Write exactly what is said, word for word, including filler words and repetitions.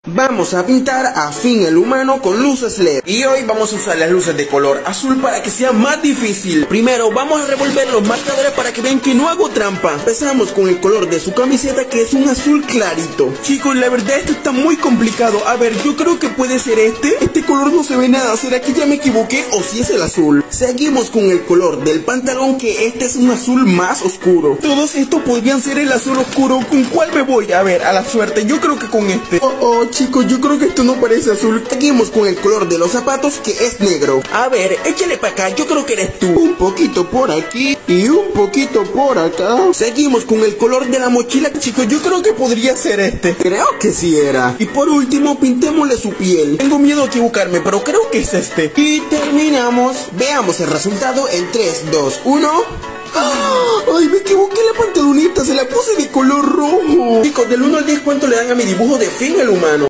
Vamos a pintar a Finn el humano con luces L E D. Y hoy vamos a usar las luces de color azul para que sea más difícil. Primero vamos a revolver los marcadores para que vean que no hago trampa. Empezamos con el color de su camiseta, que es un azul clarito. Chicos, la verdad esto está muy complicado. A ver, yo creo que puede ser este. Este color no se ve nada. ¿Será que ya me equivoqué o si es el azul? Seguimos con el color del pantalón, que este es un azul más oscuro. Todos estos podrían ser el azul oscuro. ¿Con cuál me voy? A ver, a la suerte. Yo creo que con este. Oh, oh, chicos, yo creo que esto no parece azul. Seguimos con el color de los zapatos, que es negro. A ver, échale para acá, yo creo que eres tú. Un poquito por aquí y un poquito por acá. Seguimos con el color de la mochila, chicos, yo creo que podría ser este. Creo que sí era. Y por último, pintémosle su piel. Tengo miedo a equivocarme, pero creo que es este. Y terminamos. Veamos el resultado en tres, dos, uno. ¡Ay, me equivoqué la pantaloneta! Se la puse de color rojo. Chicos, del uno al diez, ¿cuánto le dan a mi dibujo de Finn el humano?